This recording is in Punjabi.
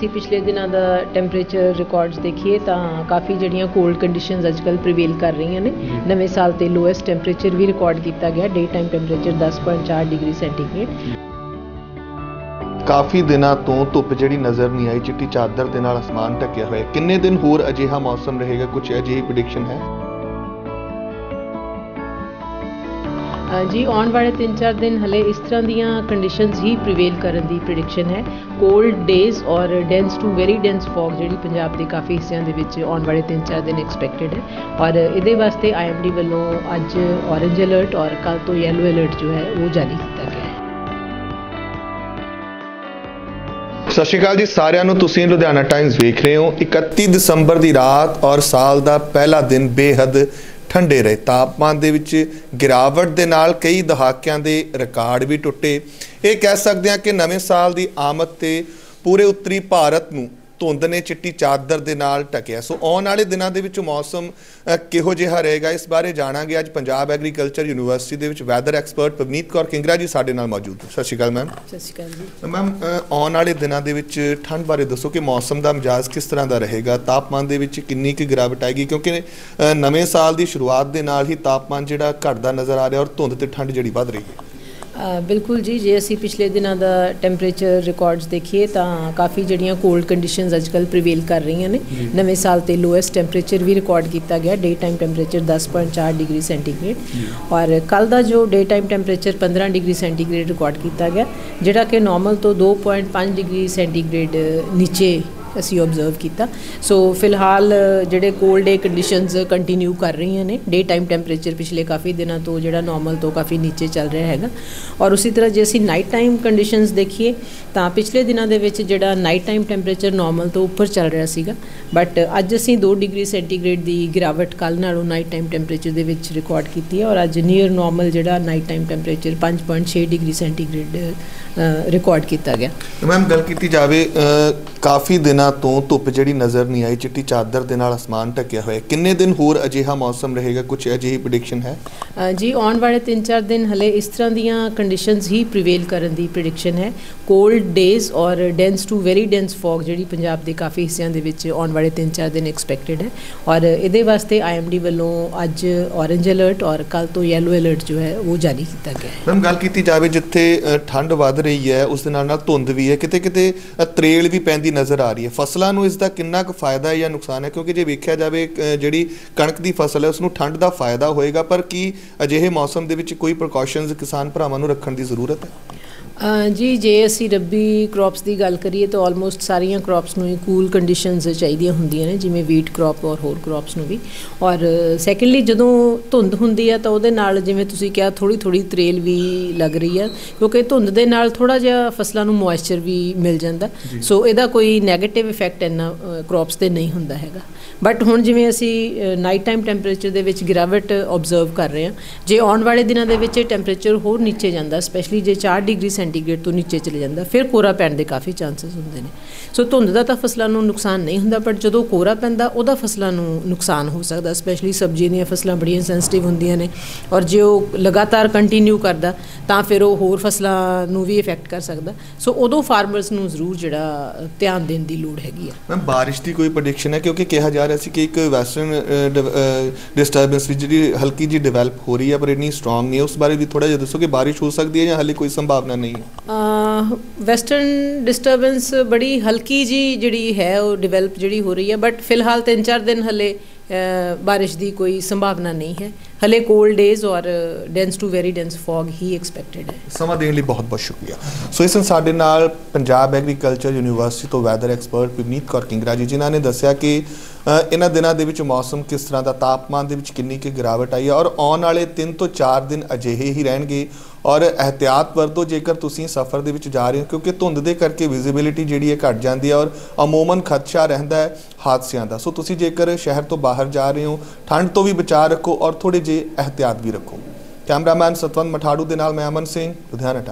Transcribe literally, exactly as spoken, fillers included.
ਅਸੀਂ ਪਿਛਲੇ ਦਿਨਾਂ ਦਾ ਟੈਂਪਰੇਚਰ ਰਿਕਾਰਡਸ ਦੇਖੀਏ ਤਾਂ ਕਾਫੀ ਜਿਹੜੀਆਂ ਕੋਲਡ ਕੰਡੀਸ਼ਨਸ ਅੱਜ ਕੱਲ੍ਹ ਪ੍ਰੀਵੇਲ ਕਰ ਰਹੀਆਂ ਨੇ। ਨਵੇਂ ਸਾਲ ਤੇ ਲੋਐਸਟ ਟੈਂਪਰੇਚਰ ਵੀ ਰਿਕਾਰਡ ਕੀਤਾ ਗਿਆ, ਡੇ ਟਾਈਮ ਟੈਂਪਰੇਚਰ ਦਸ ਪੁਆਇੰਟ ਚਾਰ ਡਿਗਰੀ ਸੈਂਟੀਗ੍ਰੇਡ। ਕਾਫੀ ਦਿਨਾਂ ਤੋਂ ਧੁੱਪ ਜਿਹੜੀ ਨਜ਼ਰ ਨਹੀਂ ਆਈ, ਚਿੱਟੀ ਚਾਦਰ ਦੇ ਨਾਲ ਅਸਮਾਨ ਢੱਕਿਆ ਹੋਇਆ। ਕਿੰਨੇ ਦਿਨ ਹੋਰ ਅਜਿਹਾ ਮੌਸਮ ਰਹੇਗਾ, ਕੁਝ ਅਜਿਹੀ ਪ੍ਰੈਡਿਕਸ਼ਨ ਹੈ? ਜੀ ਆਉਣ ਵਾਲੇ ਤਿੰਨ ਚਾਰ ਦਿਨ ਹਲੇ ਇਸ ਤਰ੍ਹਾਂ ਦੀਆਂ ਕੰਡੀਸ਼ਨਸ ਹੀ ਪ੍ਰੀਵੇਲ ਕਰਨ ਦੀ ਪ੍ਰੈਡਿਕਸ਼ਨ ਹੈ। ਕੋਲਡ ਡੇਜ਼ ਔਰ dense to very dense fog ਜਿਹੜੀ ਪੰਜਾਬ ਦੇ ਕਾਫੀ ਹਿੱਸਿਆਂ ਦੇ ਵਿੱਚ ਆਉਣ ਵਾਲੇ ਤਿੰਨ ਚਾਰ ਦਿਨ ਐਕਸਪੈਕਟਡ ਹੈ ਔਰ ਇਹਦੇ ਵਾਸਤੇ ਆਈ ਐਮ ਡੀ ਵੱਲੋਂ ਅੱਜ ਔਰੇਂਜ ਅਲਰਟ ਔਰ ਕੱਲ੍ਹ ਤੋਂ ਯੈਲੋ ਅਲਰਟ ਜੋ ਹੈ ਉਹ ਜਾਰੀ ਕੀਤਾ ਗਿਆ ਹੈ। ਸਤਿ ਸ਼੍ਰੀ ਅਕਾਲ ਜੀ ਸਾਰਿਆਂ ਨੂੰ, ਤੁਸੀਂ ਲੁਧਿਆਣਾ ਟਾਈਮਜ਼ ਵੇਖ ਰਹੇ ਹੋ। ਇਕੱਤੀ ਦਸੰਬਰ ਦੀ ਰਾਤ ਔਰ ਸਾਲ ਦਾ ਪਹਿਲਾ ਦਿਨ ਬੇਹੱਦ ਠੰਡੇ ਰਹੇ। ਤਾਪਮਾਨ ਦੇ ਵਿੱਚ ਗਿਰਾਵਟ ਦੇ ਨਾਲ ਕਈ ਦਹਾਕਿਆਂ ਦੇ ਰਿਕਾਰਡ ਵੀ ਟੁੱਟੇ। ਇਹ ਕਹਿ ਸਕਦੇ ਹਾਂ ਕਿ ਨਵੇਂ ਸਾਲ ਦੀ ਆਮਦ ਤੇ ਪੂਰੇ ਉੱਤਰੀ ਭਾਰਤ ਨੂੰ ਧੁੰਦ ਨੇ ਚਿੱਟੀ ਚਾਦਰ ਦੇ ਨਾਲ ਢਕਿਆ। ਸੋ ਆਉਣ ਵਾਲੇ ਦਿਨਾਂ ਦੇ ਵਿੱਚ ਮੌਸਮ ਕਿਹੋ ਜਿਹਾ ਰਹੇਗਾ, ਇਸ ਬਾਰੇ ਜਾਣਾਂਗੇ। ਅੱਜ ਪੰਜਾਬ ਐਗਰੀਕਲਚਰ ਯੂਨੀਵਰਸਿਟੀ ਦੇ ਵਿੱਚ ਵੈਦਰ ਐਕਸਪਰਟ ਪਵਨੀਤ ਕੌਰ ਕਿੰਗਰਾ ਜੀ ਸਾਡੇ ਨਾਲ ਮੌਜੂਦ ਹੈ। ਸਤਿ ਸ਼੍ਰੀ ਅਕਾਲ ਮੈਮ। ਸਤਿ ਸ਼੍ਰੀ ਅਕਾਲ ਜੀ ਮੈਮ, ਆਉਣ ਵਾਲੇ ਦਿਨਾਂ ਦੇ ਵਿੱਚ ਠੰਡ ਬਾਰੇ ਦੱਸੋ ਕਿ ਮੌਸਮ ਦਾ ਮਿਜਾਜ਼ ਕਿਸ ਤਰ੍ਹਾਂ ਦਾ ਰਹੇਗਾ, ਤਾਪਮਾਨ ਦੇ ਵਿੱਚ ਕਿੰਨੀ ਕੁ ਗਿਰਾਵਟ ਆਏਗੀ, ਕਿਉਂਕਿ ਨਵੇਂ ਸਾਲ ਦੀ ਸ਼ੁਰੂਆਤ ਦੇ ਨਾਲ ਹੀ ਤਾਪਮਾਨ ਜਿਹੜਾ ਘਟਦਾ ਨਜ਼ਰ ਆ ਰਿਹਾ ਔਰ ਧੁੰਦ ਤੇ ਠੰਡ ਜਿਹੜੀ ਵੱਧ ਰਹੀ ਹੈ। ਬਿਲਕੁਲ ਜੀ, ਜੇ ਅਸੀਂ ਪਿਛਲੇ ਦਿਨਾਂ ਦਾ ਟੈਂਪਰੇਚਰ ਰਿਕਾਰਡਸ ਦੇਖੀਏ ਤਾਂ ਕਾਫੀ ਜਿਹੜੀਆਂ ਕੋਲਡ ਕੰਡੀਸ਼ਨਸ ਅੱਜ ਕੱਲ੍ਹ ਪ੍ਰੀਵੇਲ ਕਰ ਰਹੀਆਂ ਨੇ। ਨਵੇਂ ਸਾਲ ਤੇ ਲੋਐਸਟ ਟੈਂਪਰੇਚਰ ਵੀ ਰਿਕਾਰਡ ਕੀਤਾ ਗਿਆ, ਡੇ ਟਾਈਮ ਟੈਂਪਰੇਚਰ ਦਸ ਪੁਆਇੰਟ ਚਾਰ ਡਿਗਰੀ ਸੈਂਟੀਗ੍ਰੇਡ ਔਰ ਕੱਲ੍ਹ ਦਾ ਜੋ ਡੇ ਟਾਈਮ ਟੈਂਪਰੇਚਰ ਪੰਦਰਾਂ ਡਿਗਰੀ ਸੈਂਟੀਗ੍ਰੇਡ ਰਿਕਾਰਡ ਕੀਤਾ ਗਿਆ, ਜਿਹੜਾ ਕਿ ਨੋਰਮਲ ਤੋਂ ਦੋ ਪੁਆਇੰਟ ਪੰਜ ਡਿਗਰੀ ਸੈਂਟੀਗ੍ਰੇਡ ਨੀਚੇ ਅਸੀਂ ਓਬਜ਼ਰਵ ਕੀਤਾ। ਸੋ ਫਿਲਹਾਲ ਜਿਹੜੇ ਕੋਲਡ ਡੇ ਕੰਡੀਸ਼ਨਸ ਕੰਟੀਨਿਊ ਕਰ ਰਹੀਆਂ ਨੇ। ਡੇ ਟਾਈਮ ਟੈਂਪਰੇਚਰ ਪਿਛਲੇ ਕਾਫੀ ਦਿਨਾਂ ਤੋਂ ਜਿਹੜਾ ਨੋਰਮਲ ਤੋਂ ਕਾਫੀ ਨੀਚੇ ਚੱਲ ਰਿਹਾ ਹੈਗਾ ਔਰ ਉਸੇ ਤਰ੍ਹਾਂ ਜੇ ਅਸੀਂ ਨਾਈਟ ਟਾਈਮ ਕੰਡੀਸ਼ਨਸ ਦੇਖੀਏ ਤਾਂ ਪਿਛਲੇ ਦਿਨਾਂ ਦੇ ਵਿੱਚ ਜਿਹੜਾ ਨਾਈਟ ਟਾਈਮ ਟੈਂਪਰੇਚਰ ਨੋਰਮਲ ਤੋਂ ਉੱਪਰ ਚੱਲ ਰਿਹਾ ਸੀਗਾ, ਬਟ ਅੱਜ ਅਸੀਂ ਦੋ ਡਿਗਰੀ ਸੈਂਟੀਗ੍ਰੇਡ ਦੀ ਗਿਰਾਵਟ ਕੱਲ੍ਹ ਨਾਲੋਂ ਨਾਈਟ ਟਾਈਮ ਟੈਂਪਰੇਚਰ ਦੇ ਵਿੱਚ ਰਿਕਾਰਡ ਕੀਤੀ ਹੈ ਔਰ ਅੱਜ ਨੀਅਰ ਨੋਰਮਲ ਜਿਹੜਾ ਨਾਈਟ ਟਾਈਮ ਟੈਂਪਰੇਚਰ ਪੰਜ ਪੁਆਇੰਟ ਛੇ ਡਿਗਰੀ ਸੈਂਟੀਗ੍ਰੇਡ ਰਿਕਾਰਡ ਕੀਤਾ ਗਿਆ। ਮੈਮ, ਗੱਲ ਕੀਤੀ ਜਾਵੇ ਕਾਫੀ ਦਿਨਾਂ ਤੋਂ ਧੁੱਪ ਜਿਹੜੀ ਨਜ਼ਰ ਨਹੀਂ ਆਈ, ਚਿੱਟੀ ਚਾਦਰ ਦੇ ਨਾਲ ਅਸਮਾਨ ਢੱਕਿਆ ਹੋਇਆ। ਕਿੰਨੇ ਦਿਨ ਹੋਰ ਅਜਿਹਾ ਮੌਸਮ ਰਹੇਗਾ, ਕੁਝ ਅਜਿਹੀ ਪ੍ਰੈਡਿਕਸ਼ਨ ਹੈ? ਜੀ ਆਉਣ ਵਾਲੇ ਤਿੰਨ ਚਾਰ ਦਿਨ ਹਲੇ ਇਸ ਤਰ੍ਹਾਂ ਦੀਆਂ ਕੰਡੀਸ਼ਨਸ ਹੀ ਪ੍ਰੀਵੇਲ ਕਰਨ ਦੀ ਪ੍ਰੈਡਿਕਸ਼ਨ ਹੈ। ਕੋਲਡ ਡੇਜ਼ ਔਰ dense to very dense fog ਜਿਹੜੀ ਪੰਜਾਬ ਦੇ ਕਾਫੀ ਹਿੱਸਿਆਂ ਦੇ ਵਿੱਚ ਆਉਣ ਵਾਲੇ ਤਿੰਨ ਚਾਰ ਦਿਨ ਐਕਸਪੈਕਟਡ ਹੈ ਔਰ ਇਹਦੇ ਵਾਸਤੇ ਆਈ ਐਮ ਡੀ ਵੱਲੋਂ ਅੱਜ ਔਰੇਂਜ ਅਲਰਟ ਔਰ ਕੱਲ੍ਹ ਤੋਂ ਯੈਲੋ ਅਲਰਟ ਜੋ ਹੈ ਉਹ ਜਾਰੀ ਕੀਤਾ ਗਿਆ ਹੈ। ਮੈਮ, ਗੱਲ ਕੀਤੀ ਜਾਵੇ ਜਿੱਥੇ ਠੰਡ ਵੱਧ ਰਹੀ ਹੈ ਉਸ ਦੇ ਨਾਲ ਨਾਲ ਧੁੰਦ ਵੀ ਹੈ, ਕਿਤੇ ਕਿਤੇ ਤਰੇਲ ਵੀ ਪੈਂਦੀ ਨਜ਼ਰ ਆ ਰਹੀ ਹੈ। ਫਸਲਾਂ ਨੂੰ ਇਸ ਦਾ ਕਿੰਨਾ ਕੁ ਫਾਇਦਾ ਹੈ ਜਾਂ ਨੁਕਸਾਨ ਹੈ? ਕਿਉਂਕਿ ਜੇ ਵੇਖਿਆ ਜਾਵੇ ਜਿਹੜੀ ਕਣਕ ਦੀ ਫਸਲ ਹੈ ਉਸ ਨੂੰ ਠੰਡ ਦਾ ਫਾਇਦਾ ਹੋਏਗਾ, ਪਰ ਕੀ ਅਜਿਹੇ ਮੌਸਮ ਦੇ ਵਿੱਚ ਕੋਈ ਪ੍ਰੀਕਾਸ਼ਨਸ ਕਿਸਾਨ ਭਰਾਵਾਂ ਨੂੰ ਰੱਖਣ ਦੀ ਜ਼ਰੂਰਤ ਹੈ? ਜੀ ਜੇ ਅਸੀਂ ਰੱਬੀ ਕ੍ਰੌਪਸ ਦੀ ਗੱਲ ਕਰੀਏ ਤਾਂ ਆਲਮੋਸਟ ਸਾਰੀਆਂ ਕ੍ਰੌਪਸ ਨੂੰ ਹੀ ਕੂਲ ਕੰਡੀਸ਼ਨਸ ਚਾਹੀਦੀਆਂ ਹੁੰਦੀਆਂ ਨੇ, ਜਿਵੇਂ ਵੀਟ ਕ੍ਰੌਪ ਔਰ ਹੋਰ ਕ੍ਰੌਪਸ ਨੂੰ ਵੀ। ਔਰ ਸੈਕਿੰਡਲੀ ਜਦੋਂ ਧੁੰਦ ਹੁੰਦੀ ਹੈ ਤਾਂ ਉਹਦੇ ਨਾਲ ਜਿਵੇਂ ਤੁਸੀਂ ਕਿਹਾ ਥੋੜ੍ਹੀ ਥੋੜ੍ਹੀ ਤਰੇਲ ਵੀ ਲੱਗ ਰਹੀ ਹੈ, ਕਿਉਂਕਿ ਧੁੰਦ ਦੇ ਨਾਲ ਥੋੜ੍ਹਾ ਜਿਹਾ ਫਸਲਾਂ ਨੂੰ ਮੋਇਸਚਰ ਵੀ ਮਿਲ ਜਾਂਦਾ। ਸੋ ਇਹਦਾ ਕੋਈ ਨੈਗੇਟਿਵ ਇਫੈਕਟ ਇੰਨਾ ਕ੍ਰੌਪਸ 'ਤੇ ਨਹੀਂ ਹੁੰਦਾ ਹੈਗਾ। ਬਟ ਹੁਣ ਜਿਵੇਂ ਅਸੀਂ ਨਾਈਟ ਟਾਈਮ ਟੈਂਪਰੇਚਰ ਦੇ ਵਿੱਚ ਗਿਰਾਵਟ ਓਬਜ਼ਰਵ ਕਰ ਰਹੇ ਹਾਂ, ਜੇ ਆਉਣ ਵਾਲੇ ਦਿਨਾਂ ਦੇ ਵਿੱਚ ਇਹ ਟੈਂਪਰੇਚਰ ਹੋਰ ਨੀਚੇ ਜਾਂਦਾ, ਸਪੈਸ਼ਲੀ ਜੇ ਚਾਰ ਡਿਗਰੀ ਸੈਂਟੀਗ੍ਰੇਡ ਤੋਂ ਨੀਚੇ ਚਲੇ ਜਾਂਦਾ, ਫਿਰ ਕੋਰਾ ਪੈਣ ਦੇ ਕਾਫੀ ਚਾਂਸਸ ਹੁੰਦੇ ਨੇ। ਸੋ ਧੁੰਦ ਦਾ ਤਾਂ ਫਸਲਾਂ ਨੂੰ ਨੁਕਸਾਨ ਨਹੀਂ ਹੁੰਦਾ, ਬਟ ਜਦੋਂ ਕੋਰਾ ਪੈਂਦਾ ਉਹਦਾ ਫਸਲਾਂ ਨੂੰ ਨੁਕਸਾਨ ਹੋ ਸਕਦਾ। ਸਪੈਸ਼ਲੀ ਸਬਜ਼ੀ ਦੀਆਂ ਫਸਲਾਂ ਬੜੀਆਂ ਸੈਂਸਿਟਿਵ ਹੁੰਦੀਆਂ ਨੇ ਔਰ ਜੇ ਉਹ ਲਗਾਤਾਰ ਕੰਟੀਨਿਊ ਕਰਦਾ ਤਾਂ ਫਿਰ ਉਹ ਹੋਰ ਫਸਲਾਂ ਨੂੰ ਵੀ ਇਫੈਕਟ ਕਰ ਸਕਦਾ। ਸੋ ਉਦੋਂ ਫਾਰਮਰਸ ਨੂੰ ਜ਼ਰੂਰ ਜਿਹੜਾ ਧਿਆਨ ਦੇਣ ਦੀ ਲੋੜ ਹੈਗੀ ਆ। ਮੈਮ, ਬਾਰਿਸ਼ ਦੀ ਕੋਈ ਪ੍ਰੈਡਿਕਸ਼ਨ ਹੈ? ਕਿਉਂਕਿ ਕਿਹਾ ਜਾ ਰਿਹਾ ਸੀ ਕਿ ਇੱਕ ਵੈਸਟਰਨ ਡਿਸਟਰਬੈਂਸ ਵੀ ਜਿਹੜੀ ਹਲਕੀ ਜਿਹੀ ਡਿਵੈਲਪ ਹੋ ਰਹੀ ਹੈ ਪਰ ਇੰਨੀ ਸਟਰੋਂਗ ਨਹੀਂ ਹੈ, ਉਸ ਬਾਰੇ ਵੀ ਥੋੜ੍ਹਾ ਜਿਹਾ ਦੱਸੋ ਕਿ ਬਾਰਿਸ਼ ਹੋ ਸਕਦੀ ਹੈ ਜਾਂ ਹਾਲੇ ਕੋਈ ਸੰਭਾਵਨਾ ਨਹੀਂ ਹੈ? ਵੈਸਟਰਨ ਡਿਸਟਰਬੈਂਸ ਬੜੀ ਹਲਕੀ ਜੀ ਜਿਹੜੀ ਹੈ ਉਹ ਡਿਵੈਲਪ ਜਿਹੜੀ ਹੋ ਰਹੀ ਹੈ, ਬਟ ਫਿਲਹਾਲ ਤਿੰਨ ਚਾਰ ਦਿਨ ਹਲੇ ਬਾਰਿਸ਼ ਦੀ ਕੋਈ ਸੰਭਾਵਨਾ ਨਹੀਂ ਹੈ। ਹਲੇ ਕੋਲਡ ਡੇਜ਼ ਔਰ dense to very dense fog ਹੀ ਐਕਸਪੈਕਟਡ ਹੈ। ਸਮਾਂ ਦੇਣ ਲਈ ਬਹੁਤ ਬਹੁਤ ਸ਼ੁਕਰੀਆ। ਸੋ ਇਸ ਸਾਡੇ ਨਾਲ ਪੰਜਾਬ ਐਗਰੀਕਲਚਰ ਯੂਨੀਵਰਸਿਟੀ ਤੋਂ ਵੈਦਰ ਐਕਸਪਰਟ ਪਵਨੀਤ ਕੌਰ ਕਿੰਗਰਾ ਜੀ, ਜਿਨ੍ਹਾਂ ਨੇ ਦੱਸਿਆ ਕਿ ਇਹਨਾਂ ਦਿਨਾਂ ਦੇ ਵਿੱਚ ਮੌਸਮ ਕਿਸ ਤਰ੍ਹਾਂ ਦਾ, ਤਾਪਮਾਨ ਦੇ ਵਿੱਚ ਕਿੰਨੀ ਕੁ ਗਿਰਾਵਟ ਆਈ ਹੈ ਔਰ ਆਉਣ ਵਾਲੇ ਤਿੰਨ ਤੋਂ ਚਾਰ ਦਿਨ ਅਜਿਹੇ ਹੀ ਰਹਿਣਗੇ ਔਰ ਇਹਤਿਆਤ ਵਰਤੋ ਜੇਕਰ ਤੁਸੀਂ ਸਫ਼ਰ ਦੇ ਵਿੱਚ ਜਾ ਰਹੇ ਹੋ, ਕਿਉਂਕਿ ਧੁੰਦ ਦੇ ਕਰਕੇ ਵਿਜ਼ਿਬਿਲਿਟੀ ਜਿਹੜੀ ਹੈ ਘੱਟ ਜਾਂਦੀ ਹੈ ਔਰ ਅਮੂਮਨ ਖਦਸ਼ਾ ਰਹਿੰਦਾ ਹੈ ਹਾਦਸਿਆਂ ਦਾ। ਸੋ ਤੁਸੀਂ ਜੇਕਰ ਸ਼ਹਿਰ ਤੋਂ ਬਾਹਰ ਜਾ ਰਹੇ ਹੋ, ਠੰਡ ਤੋਂ ਵੀ ਬਚਾਅ ਰੱਖੋ ਔਰ ਥੋੜ੍ਹੇ ਜਿਹੇ ਇਹਤਿਆਤ ਵੀ ਰੱਖੋ। ਕੈਮਰਾਮੈਨ ਸਤਵੰਤ ਮਠਾੜੂ ਦੇ ਨਾਲ ਮੈਂ ਅਮਨ ਸਿੰਘ, ਲੁਧਿਆਣਾ।